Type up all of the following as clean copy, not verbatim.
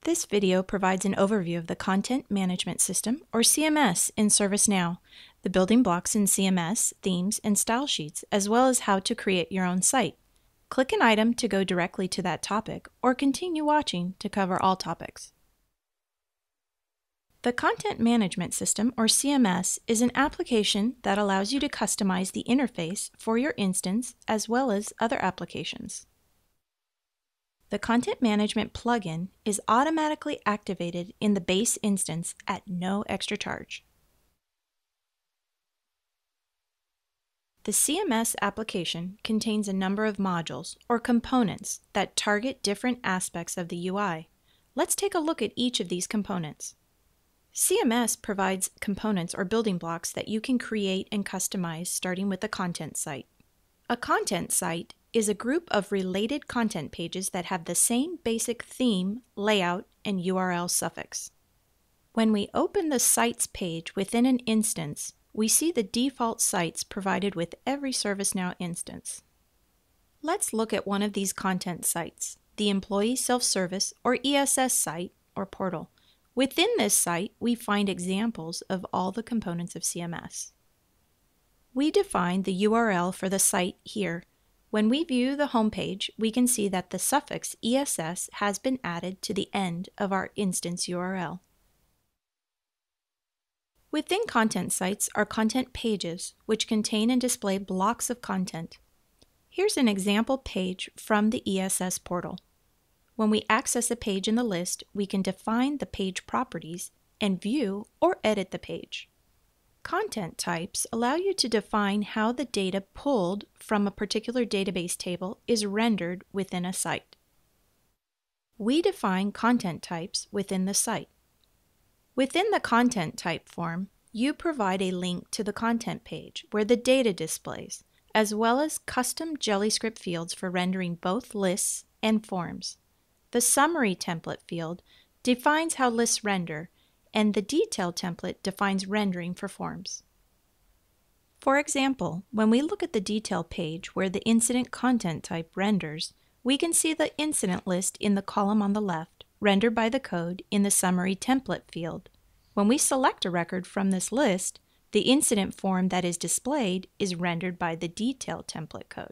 This video provides an overview of the Content Management System, or CMS, in ServiceNow, the building blocks in CMS, themes, and style sheets, as well as how to create your own site. Click an item to go directly to that topic, or continue watching to cover all topics. The Content Management System, or CMS, is an application that allows you to customize the interface for your instance as well as other applications. The Content Management plugin is automatically activated in the base instance at no extra charge. The CMS application contains a number of modules, or components, that target different aspects of the UI. Let's take a look at each of these components. CMS provides components or building blocks that you can create and customize starting with a content site. A content site is a group of related content pages that have the same basic theme, layout, and URL suffix. When we open the Sites page within an instance, we see the default sites provided with every ServiceNow instance. Let's look at one of these content sites, the Employee Self-Service or ESS site or portal. Within this site, we find examples of all the components of CMS. We define the URL for the site here. When we view the home page, we can see that the suffix ESS has been added to the end of our instance URL. Within content sites are content pages, which contain and display blocks of content. Here's an example page from the ESS portal. When we access a page in the list, we can define the page properties and view or edit the page. Content types allow you to define how the data pulled from a particular database table is rendered within a site. We define content types within the site. Within the content type form, you provide a link to the content page where the data displays, as well as custom JavaScript fields for rendering both lists and forms. The summary template field defines how lists render, and the detail template defines rendering for forms. For example, when we look at the detail page where the incident content type renders, we can see the incident list in the column on the left, rendered by the code in the summary template field. When we select a record from this list, the incident form that is displayed is rendered by the detail template code.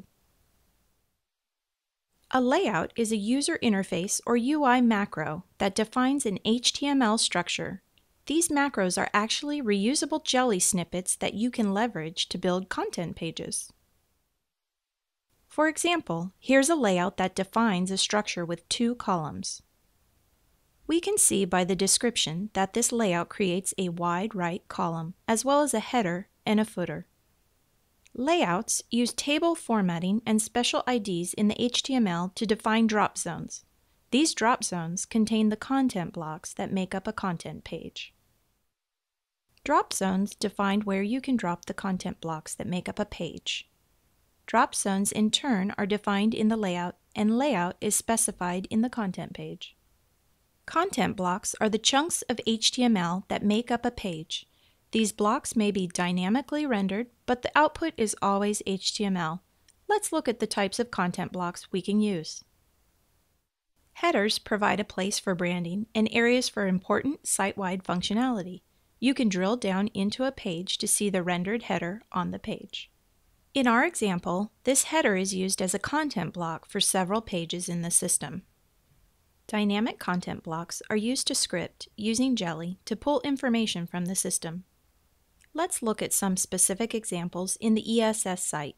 A layout is a user interface or UI macro that defines an HTML structure. These macros are actually reusable jelly snippets that you can leverage to build content pages. For example, here's a layout that defines a structure with 2 columns. We can see by the description that this layout creates a wide right column, as well as a header and a footer. Layouts use table formatting and special IDs in the HTML to define drop zones. These drop zones contain the content blocks that make up a content page. Drop zones define where you can drop the content blocks that make up a page. Drop zones in turn are defined in the layout, and layout is specified in the content page. Content blocks are the chunks of HTML that make up a page. These blocks may be dynamically rendered, but the output is always HTML. Let's look at the types of content blocks we can use. Headers provide a place for branding and areas for important site-wide functionality. You can drill down into a page to see the rendered header on the page. In our example, this header is used as a content block for several pages in the system. Dynamic content blocks are used to script using Jelly to pull information from the system. Let's look at some specific examples in the ESS site.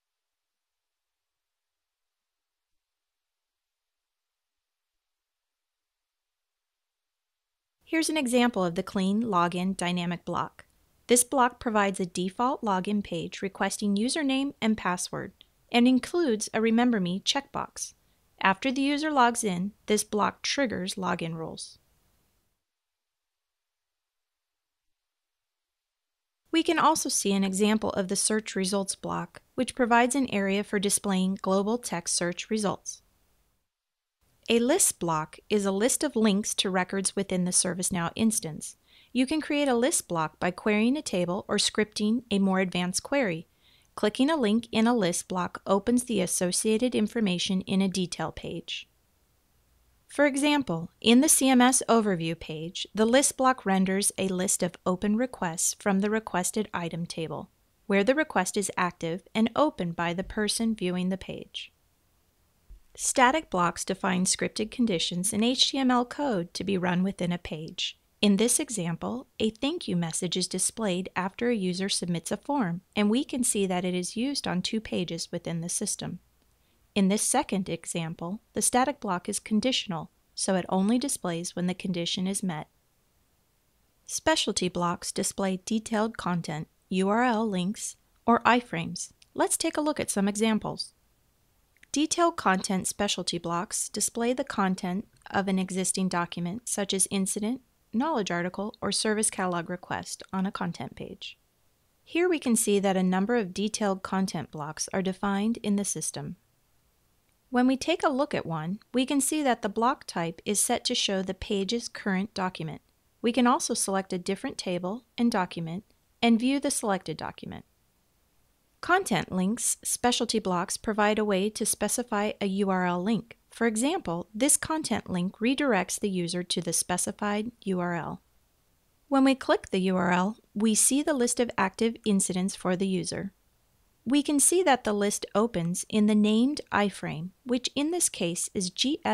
Here's an example of the clean login dynamic block. This block provides a default login page requesting username and password and includes a Remember Me checkbox. After the user logs in, this block triggers login rules. We can also see an example of the search results block, which provides an area for displaying global text search results. A list block is a list of links to records within the ServiceNow instance. You can create a list block by querying a table or scripting a more advanced query. Clicking a link in a list block opens the associated information in a detail page. For example, in the CMS Overview page, the list block renders a list of open requests from the requested item table, where the request is active and open by the person viewing the page. Static blocks define scripted conditions in HTML code to be run within a page. In this example, a thank you message is displayed after a user submits a form, and we can see that it is used on 2 pages within the system. In this second example, the static block is conditional, so it only displays when the condition is met. Specialty blocks display detailed content, URL links, or iframes. Let's take a look at some examples. Detailed content specialty blocks display the content of an existing document, such as incident, knowledge article, or service catalog request on a content page. Here we can see that a number of detailed content blocks are defined in the system. When we take a look at one, we can see that the block type is set to show the page's current document. We can also select a different table and document and view the selected document. Content links specialty blocks provide a way to specify a URL link. For example, this content link redirects the user to the specified URL. When we click the URL, we see the list of active incidents for the user. We can see that the list opens in the named iframe, which in this case is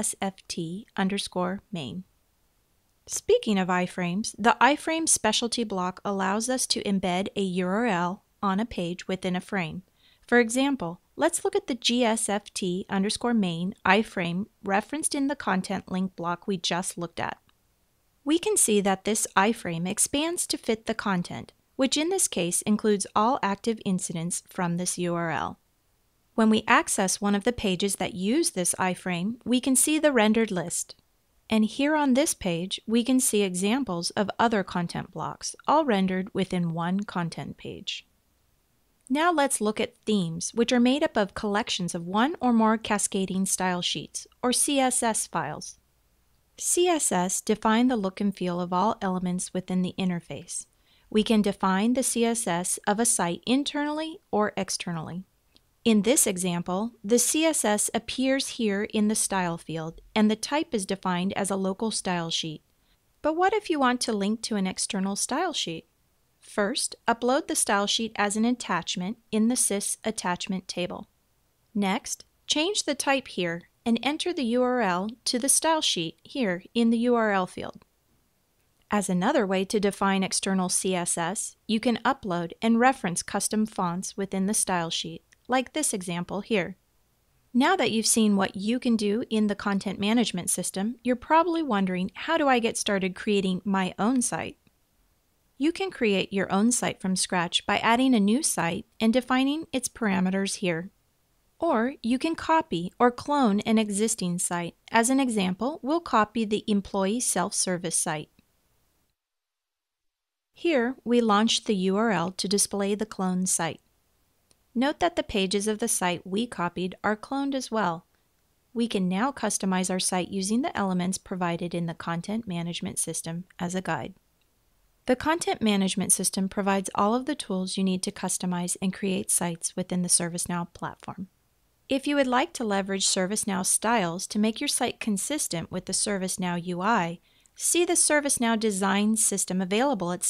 GSFT_main. Speaking of iframes, the iframe specialty block allows us to embed a URL on a page within a frame. For example, let's look at the GSFT_main iframe referenced in the content link block we just looked at. We can see that this iframe expands to fit the content, which in this case includes all active incidents from this URL. When we access one of the pages that use this iframe, we can see the rendered list. And here on this page, we can see examples of other content blocks, all rendered within one content page. Now let's look at themes, which are made up of collections of one or more cascading style sheets, or CSS files. CSS define the look and feel of all elements within the interface. We can define the CSS of a site internally or externally. In this example, the CSS appears here in the style field, and the type is defined as a local style sheet. But what if you want to link to an external style sheet? First, upload the style sheet as an attachment in the sys attachment table. Next, change the type here and enter the URL to the style sheet here in the URL field. As another way to define external CSS, you can upload and reference custom fonts within the style sheet, like this example here. Now that you've seen what you can do in the content management system, you're probably wondering, how do I get started creating my own site? You can create your own site from scratch by adding a new site and defining its parameters here. Or you can copy or clone an existing site. As an example, we'll copy the employee self-service site. Here, we launch the URL to display the cloned site. Note that the pages of the site we copied are cloned as well. We can now customize our site using the elements provided in the content management system as a guide. The content management system provides all of the tools you need to customize and create sites within the ServiceNow platform. If you would like to leverage ServiceNow styles to make your site consistent with the ServiceNow UI, see the ServiceNow design system available at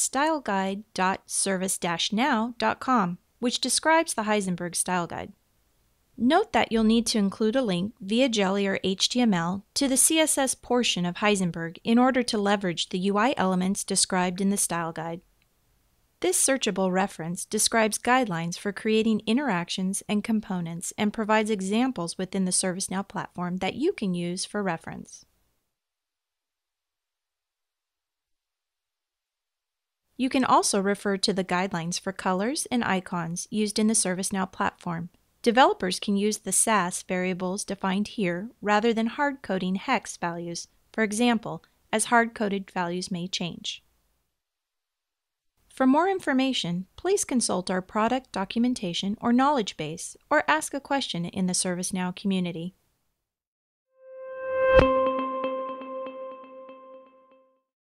styleguide.service-now.com, which describes the Heisenberg Style Guide. Note that you'll need to include a link via Jelly or HTML to the CSS portion of Heisenberg in order to leverage the UI elements described in the Style Guide. This searchable reference describes guidelines for creating interactions and components and provides examples within the ServiceNow platform that you can use for reference. You can also refer to the guidelines for colors and icons used in the ServiceNow platform. Developers can use the Sass variables defined here rather than hard-coding hex values, for example, as hard-coded values may change. For more information, please consult our product documentation or knowledge base, or ask a question in the ServiceNow community.